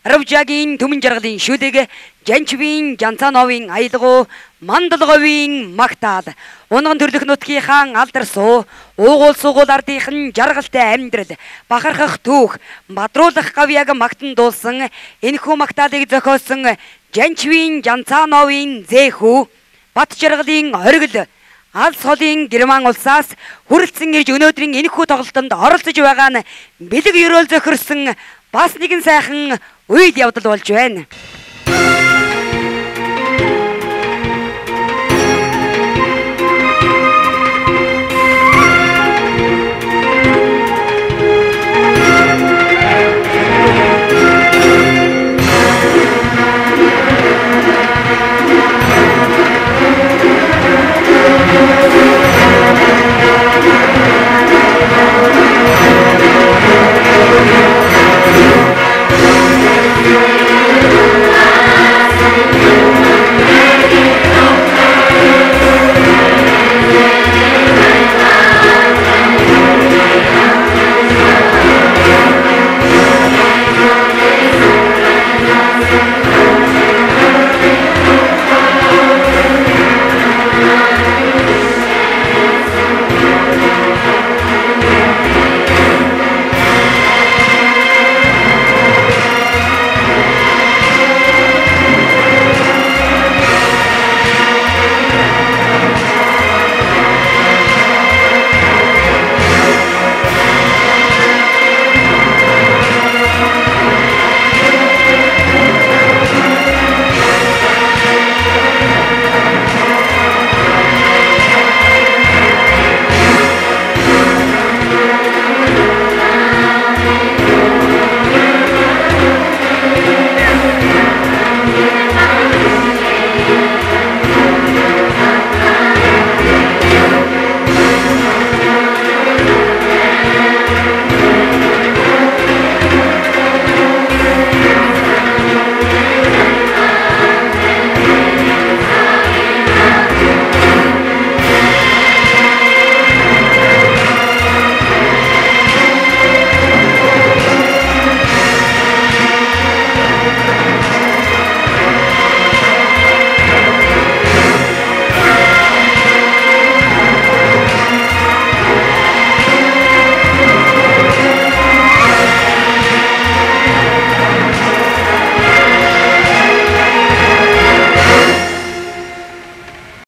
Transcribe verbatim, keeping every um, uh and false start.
Аравжагийн түмэн жаргалын шүдэг Жанчвийн Жанцановын аялгау Мандалговын магтаал унган төрлөх нутгийнхаа алдар суу уугуул сугуул ардынхан жаргалтай амьдрал бахархах түүх бадруулах гавьяг магтан дуулсан энэхүү магтаалыг зохиосон Жанчвийн Жанцановын зэхүү Бат жаргалын оргил алс холын Герман улсаас хүрэлцэн ирж өнөөдрийн энэхүү тоглолтод оролцож байгаа нь бэлэг ерөөл зохирсон бас нэгэн сайхан үед явдал болж байна.